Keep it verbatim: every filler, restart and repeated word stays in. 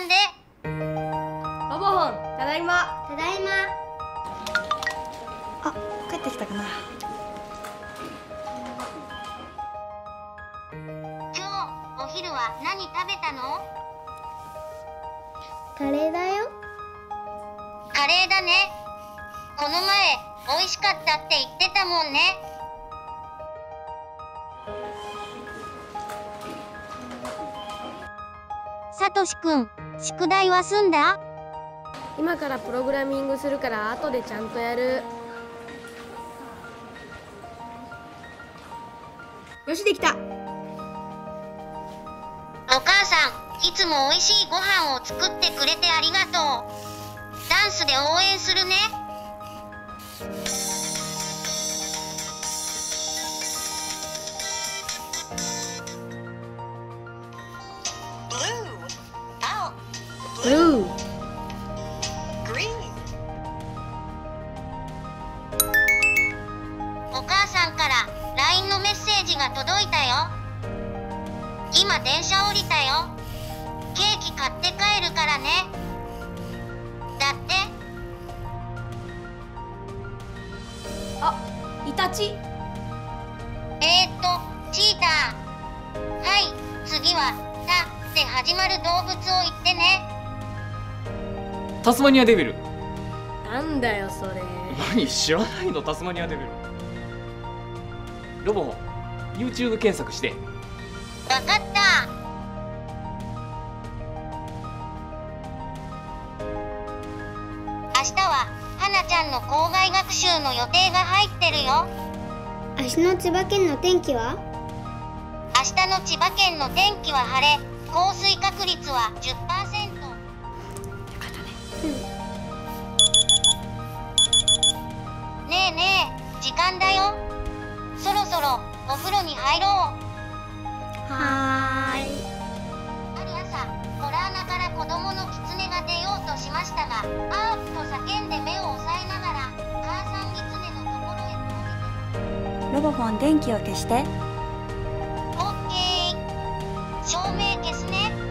んで。 ロボホン、ただいま。 ただいま。 あ、帰ってきたかな。 今日お昼は何食べたの？ カレーだよ。 カレーだね。この前美味しかったって言ってたもんね。さとしくん、宿題は済んだ？ 今からプログラミングするから後でちゃんとやる。よし、できた。 お母さん、いつも美味しいご飯を作ってくれてありがとう。ダンスで応援するね。 ブルー。 お母さんから ライン のメッセージが届いたよ。今電車降りたよ。ケーキ買って帰るからね。だって。 あ、イタチ。 えーっと、チーター。はい、次は、たで始まる動物を言ってね。 タスマニアデビル。 なんだよそれ。 何知らないの？タスマニアデビル。ロボホン YouTube 検索して。 わかった。明日ははなちゃんの校外学習の予定が入ってるよ。 明日の千葉県の天気は？ 明日の千葉県の天気は晴れ、降水確率は じゅっパーセント。ねえねえ、時間だよ。そろそろお風呂に入ろう。 はーい。 ある朝、ホラー穴から子供の狐が出ようとしましたが、あーと叫んで目を押さえながら母さん狐のところへ飛びロボホン、電気を消して。 オッケー。照明消すね。